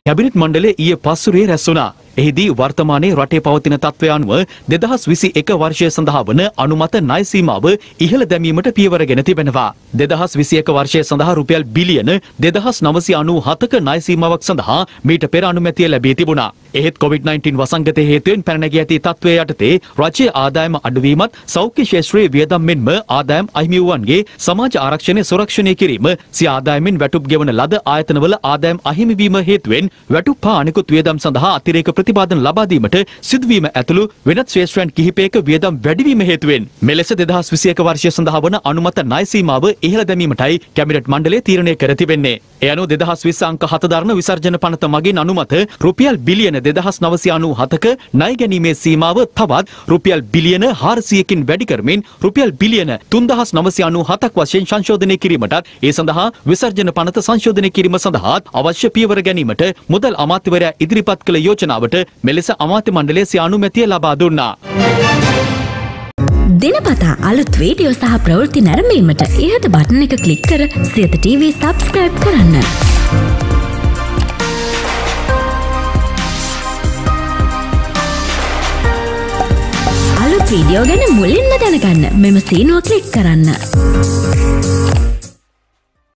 Cabinet මණ්ඩලය ඊයේ පස්වරුවේ රැස් වුණා. එහිදී වර්තමානයේ රටේ පවතින තත්ත්වය අනුව 2021 වර්ෂය සඳහා වන අනුමත ණය සීමාව ඉහළ දැමීමට පියවරගෙන තිබෙනවා. 2021 වර්ෂය සඳහා රුපියල් බිලියන 2997ක ණය සීමාවක් සඳහා මීට පෙර අනුමැතිය ලැබී තිබුණා. එහෙත් COVID-19 වසංගතය හේතුවෙන් පැන නැගී ඇති තත්ත්වය යටතේ රජයේ ආදායම අඩුවීමත් සෞඛ්‍ය ක්ෂේත්‍රයේ වියදම් මෙන්ම ආදායම් අහිමි වූවන්ගේ සමාජ ආරක්ෂණය සුරක්ෂණය කිරීම සිය ආදායමෙන් වැටුප් ගෙවන ලද ආයතනවල ආදායම් අහිමි වීම හේතුවෙන් වැටුප් හා අනිකුත් වියදම් සඳහා අතිරේක ප්‍රතිපාදන ලබා දීමට සිදුවීම ඇතුළු වෙනත් ශ්‍රේෂ්ඨයන් කිහිපයක වියදම් වැඩිවීම හේතුවෙන් මෙලෙස 2021 වර්ෂය සඳහා වන අනුමත ණය සීමාව ඉහළ දැමීමටයි කැබිනට් මණ්ඩලය තීරණය කර තිබෙන්නේ. ඒ අනුව 2020 අංක 7 දරන විසර්ජන පනත මගින් අනුමත රුපියල් බිලියන 2997ක ණය ගැනීමේ සීමාව තවත් රුපියල් බිලියන 400කින් වැඩි කරමින් රුපියල් බිලියන 3997ක් වශයෙන් සංශෝධනය කිරීමටත් ඒ සඳහා විසර්ජන පනත සංශෝධනය කිරීම සඳහා අවශ්‍ය පියවර ගැනීමට මුදල් අමාත්‍යවරයා ඉදිරිපත් කළ යෝජනාවට මෙලෙස අමාත්‍ය මණ්ඩලයේ සිය අනුමැතිය ලබා දුන්නා. දිනපතා අලුත් වීඩියෝ සහ ප්‍රවෘත්ති නැරඹීමට ඉහත බටන් එක ක්ලික් කර සියත TV subscribe කරන්න. අලුත් වීඩියෝ ගැන මුලින්ම දැනගන්න මෙම සීනුව ක්ලික් කරන්න.